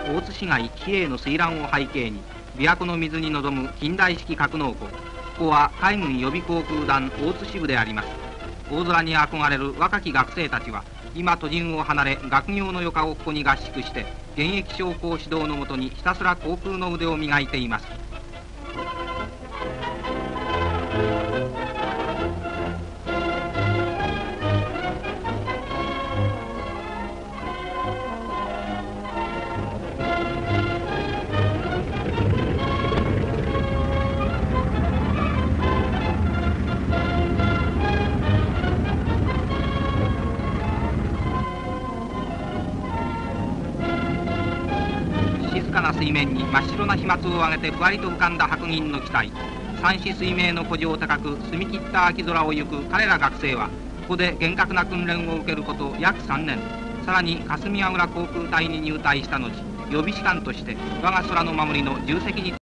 大津市街比叡の水乱を背景に琵琶湖の水に臨む近代式格納庫。ここは海軍予備航空団大津支部であります。大空に憧れる若き学生たちは今都人を離れ学業の余暇をここに合宿して現役将校指導のもとにひたすら航空の腕を磨いています。静かな水面に真っ白な飛沫を上げてふわりと浮かんだ白銀の機体。三子水明の古城高く澄み切った秋空を行く彼ら学生はここで厳格な訓練を受けること約3年。さらに霞ヶ浦航空隊に入隊した後予備士官として我が空の守りの重責に